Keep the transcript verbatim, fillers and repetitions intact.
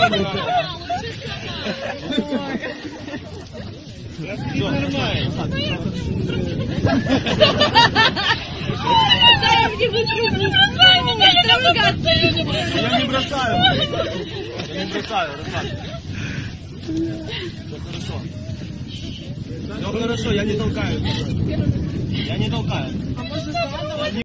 Я не бросаю. Я не бросаю, расслабься. Все хорошо. Все хорошо, я не толкаю. Я не толкаю.